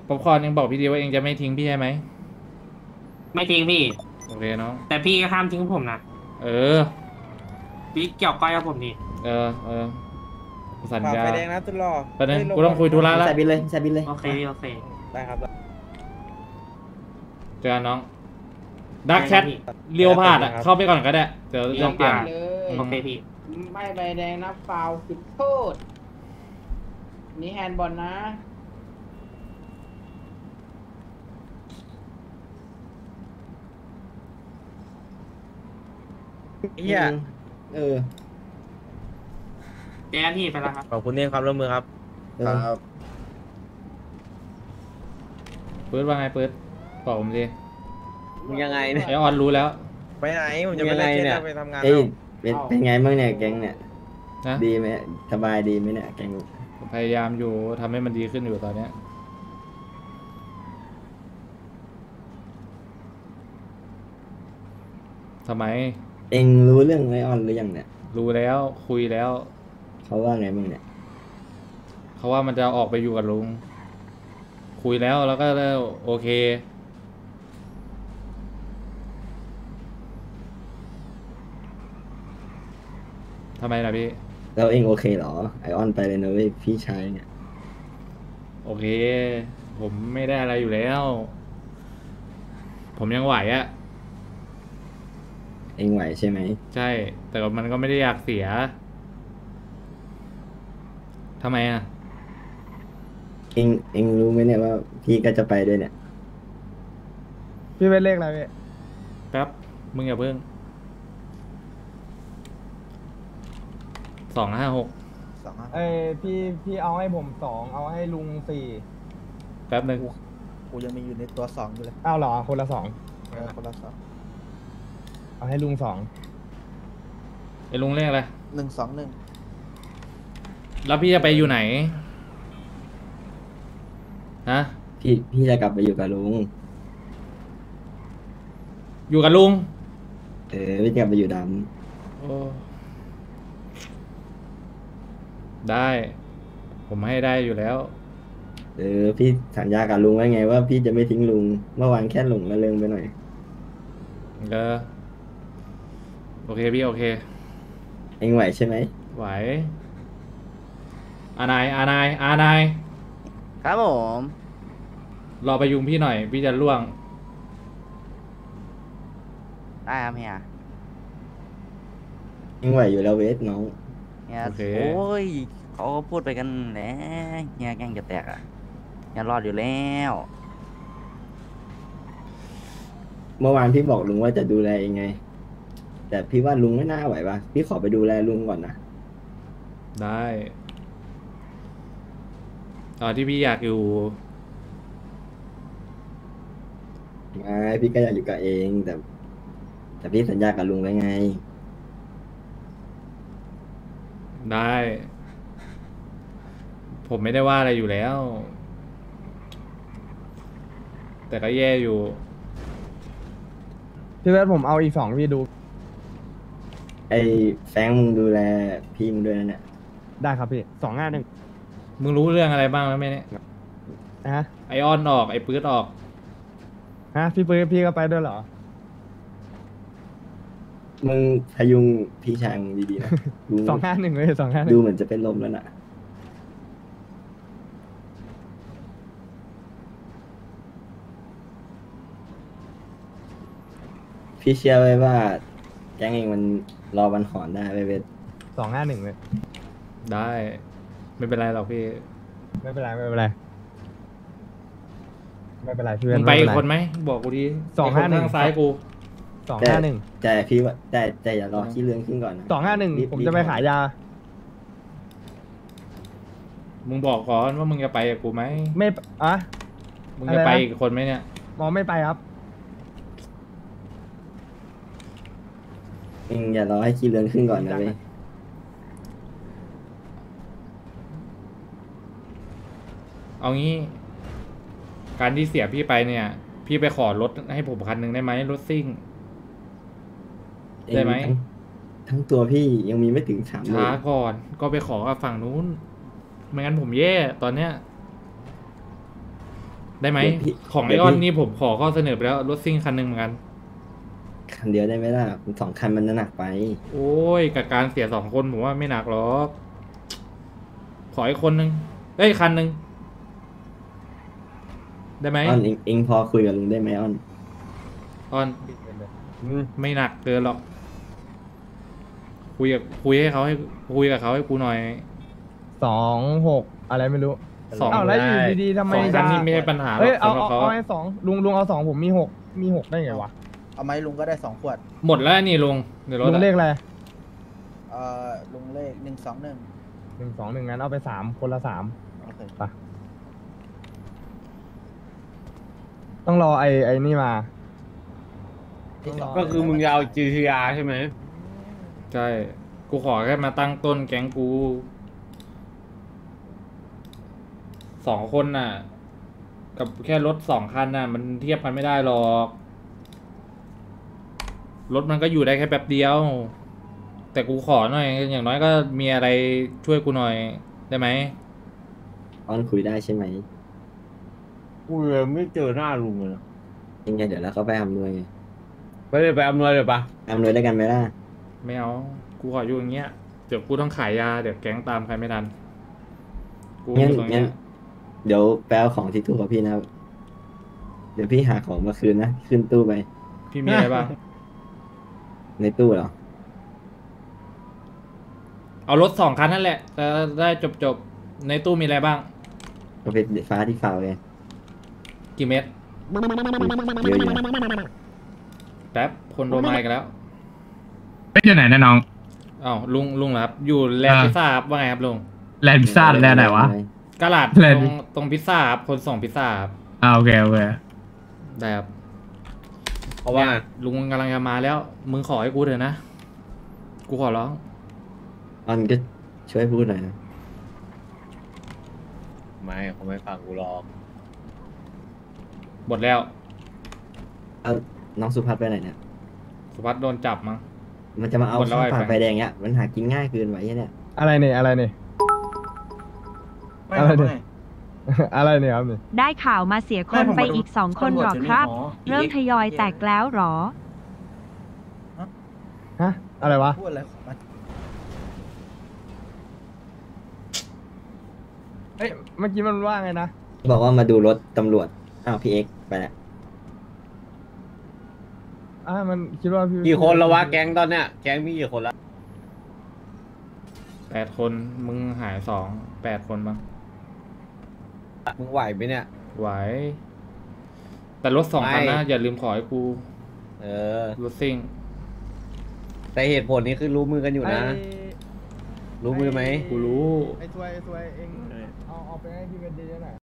ป๊อปคอร์นยังบอกพี่ดีว่าเองจะไม่ทิ้งพี่ใช่ไหมไม่ทิ้งพี่โอเคเนาะแต่พี่ก็ห้ามทิ้งผมนะเออพี่เกี่ยวก้อยกับผมนี่เออสัญญาฝ่าไฟแดงนะตุลอไปนึเฮ้ยลงงกูต้องคุยธุระละใส่บินเลยใส่บินเลยโอเคพี่โอเคได้ครับได้เจอกันน้องดักแชทได้พี่เรียวพาดอ่ะครับเข้าไปก่อนก็ได้เดี๋ยวลองเปลี่ยนเรียวพาดเลยโอเคพี่ไม่ใบแดงนะฟาวจุดโทษนี่แฮนด์บอลนะเฮียเออเจอกันพี่ไปแล้วครับขอบคุณที่ให้ความร่วมมือครับเออปื๊ดว่าไงปื๊ดบอกผมดิมึงยังไงเนี่ยไอออนรู้แล้วไปไหนผมจะไปเล่นเกมแล้วไปทำงานเอ้ยแล้วเป็นไงบ้างเนี่ยแก๊งเนี่ยนะดีไหมสบายดีไหมเนี่ยแก๊งพยายามอยู่ทำให้มันดีขึ้นอยู่ตอนเนี้ยทำไมเอ็งรู้เรื่องไอออนหรือยังเนี่ยรู้แล้วคุยแล้วเขาว่าไงบ้างเนี่ยเขาว่ามันจะออกไปอยู่กับลุง คุยแล้วแล้วก็โอเค ทำไมล่ะพี่แล้วเอ็งโอเคเหรอไอออนไปเลยนะเว้ยพี่ชายเนี่ยโอเค ผมไม่ได้อะไรอยู่แล้ว ผมยังไหวอะเอ็งไหวใช่ไหมใช่ แต่ว่ามันก็ไม่ได้อยากเสียทำไมอะเอ็งรู้ไหมเนี่ยว่าพี่ก็จะไปด้วยเนี่ยพี่เป็นเลขอะไรพี่แป๊บ มึงอย่าเพิ่ง256 เอ้ยพี่เอาให้ผม2เอาให้ลุง4 แป๊บหนึ่งกูยังมีอยู่ในตัวสองอยู่เลยเอาเหรอคนละคนละสอง 2เอาให้ลุง2 ไอ้ลุงเรียกอะไร 121 แล้วพี่จะไปอยู่ไหน ฮะพี่จะกลับไปอยู่กับลุงอยู่กับลุงพี่จะกลับไปอยู่ดโอ้ได้ ผมให้ได้อยู่แล้วำพี่สัญญากับลุงไว้ไงว่าพี่จะไม่ทิ้งลุงเมื่อวานแค่หลงละเริงไปหน่อยโอเคพี่โอเคเอ็งไหวใช่ไหมไหว อานายครับผมรอไปยุงพี่หน่อย พี่จะล่วงได้ครับเฮียเอ็งไหวอยู่แล้วเวทน้องเฮียโอเคโอ้ยเขาก็พูดไปกันแหละเฮียแกล้งจะแตกอ่ะเฮียรอดอยู่แล้วเมื่อวานพี่บอกลุงว่าจะดูแลเองไง แต่พี่ว่าลุงไม่น่าไหวปะพี่ขอไปดูแลลุงก่อนนะได้ตอนที่พี่อยากอยู่ไม่พี่ก็อยากอยู่กับเองแต่พี่สัญญากับลุงไว้ไงได้ ผมไม่ได้ว่าอะไรอยู่แล้ว แต่ก็แย่อยู่พี่เวทผมเอาอีก2พี่ดูไอ้แฟรงค์มึงดูแลพี่มึงด้วยนะเนี่ยได้ครับพี่251 มึงรู้เรื่องอะไรบ้างแล้วไหมเนี่ยฮะไอออนออก ไอปื๊ดออกฮะพี่ปื้พี่ก็ไปด้วยเหรอมึงพยุงพี่ชายมึงดีๆนะลุง 251เลย251 ดูเหมือนจะเป็นลมแล้วน่ะ พี่เชื่อไว้ว่าแก๊งเองมันรอวันหอนได้เว้ยเวท 251เลยได้ ไม่เป็นไรหรอกพี่ไม่เป็นไรไม่เป็นไรไม่เป็นไรพี่เวมึทงไปไม่อีเป็กนคไรนไหม บอกกูดี 251 ไอ้คนข้างซ้ายกูแต่พี่ว่าแต่อย่ารอขี้เรื่องขึ้นก่อนนะ 251ผมจะไปขายยามึงบอกก่อนว่ามึงจะไปกับกูไหมไม่อะมึงจะไปอะไรนะอีกคนไหมเนี่ยมองไม่ไปครับเองอย่ารอให้ขี้เรื่องขึ้นก่อนนะเว้ยเอางี้ การที่เสียพี่ไปเนี่ย พี่ไปขอรถให้ผมคันหนึ่งได้ไหมรถซิ่ง ได้ไหมทั้งตัวพี่ยังมีไม่ถึง3 ช้าก่อน ก็ไปขอกับฝั่งนู้น ไม่งั้นผมแย่ ตอนเนี้ยได้ไหมเดี๋ยวพี่ของไอเดี๋ยวออนพี่นี่ผมขอข้อเสนอไปแล้วรถซิ่งคันหนึ่งเหมือนกันคันเดียวได้ไหมล่ะ2 คันมันหนักไปโอ้ยกับการเสีย2 คนผมว่าไม่หนักหรอกขออีกคนนึงเอ้ยคันหนึ่งได้ไหมอ้อนเองพอคุยกับลุงได้ไหมอ้อนออนไม่หนักเกินหรอกคุยกับเขาให้กูหน่อย 26อะไรไม่รู้สองอ้าวแล้วอยู่ดีๆทำไมสองคันนี่ไม่ใช่ปัญหาหรเฮ้อย กเอาสำหรับเขาเอาให้2ลุงเอา2ผมมี6ได้ไงวะเอาไหมลุงก็ได้2 ขวดหมดแล้วนี่ลุงเดี๋ยวรถลุงเลขอะไรลุงเลข121 121งั้นเอาไป3คนละ3 โอเคต้องรอไอ้นี่มาก็คือมึงจะเอา GTR ใช่ไหมใช่กูขอแค่มาตั้งต้นแก๊งกู2 คนน่ะ กับแค่รถ2 คันน่ะ มันเทียบกันไม่ได้หรอกรถมันก็อยู่ได้แค่แป๊บเดียว แต่กูขอหน่อย อย่างน้อยก็มีอะไรช่วยกูหน่อยได้ไหมอ้อนคุยได้ใช่ไหมกูเลยไม่เจอหน้าลุงเลยนะยังไงเดี๋ยวเราก็ไปอำนวยไงไปอำนวยเลยปะอำนวยได้กันไหมล่ะไม่เอากูขออยู่อย่างเงี้ยเดี๋ยวกูต้องขายยาเดี๋ยวแก๊งตามใครไม่ทันกูองั้นยู่ตรงงั้เนี้นยเดี๋ยวแปลของที่ตู้กับพี่นะครับเดี๋ยวพี่หาของมาคืนนะขึ้นตู้ไปพี่มีอะไรบ้างในตู้เหรอเอารถ2 คันนั่นแหละจะได้จบในตู้มีอะไรบ้างก็เป็นฟ้าที่ฝาวไงกี่เม็ดเยอะอยู่แป๊บคนโดนไมค์กันแล้วไม่อยู่ไหนนะน้องอ้าวลุงเหรอครับอยู่แลนด์พิซซ่าครับว่าไงครับลุงแลนด์พิซซ่าแลนด์ไหนวะกะลาดแลนด์ตรงพิซซ่าครับคนส่งพิซซ่าครับโอเคได้ครับเพราะว่าลุงกำลังจะมาแล้ว มึงขอให้กูเถอะนะ กูขอร้องอ้อนก็ช่วยพูดหน่อยนะไม่เขาไม่ฟังกูหรอกหมดแล้วเอาน้องสุภัสไปไหนเนี่ยสุภัสโดนจับมั้งมันจะมาเอาหมดแล้วข้าวไอ้ผ่านแฟนไฟแดงเนี้ยมันหากินง่ายเกินไว้เนี่ยอะไรเนี่ยอะไรเนี่ย อะไรเนี่ย อะไรเนี่ยครับนี่ได้ข่าวมาเสียคนไปอีก2 คนหรอครับ เริ่มทยอยแตกแล้วหรอฮะอะไรวะพูดอะไรของมันเอ้ยเมื่อกี้มันว่าไงนะบอกว่ามาดูรถตำรวจอ้าวพี่เอ็กซ์ไปแล้วมันคิดว่าพี่กี่คนแล้ววะแก๊งตอนเนี้ยแก๊งมีกี่คนละ 8 คนมึงหาย8 คนมั้งมึงไหวไหมเนี่ยไหว แต่รถ2 คันนะ อย่าลืมขอให้กูเออรถซิ่งแต่เหตุผลนี้คือรู้มือกันอยู่นะ รู้มือไหมกูรู้ไอ้ซวยเองเอาไปให้พี่เป็นดีหน่อย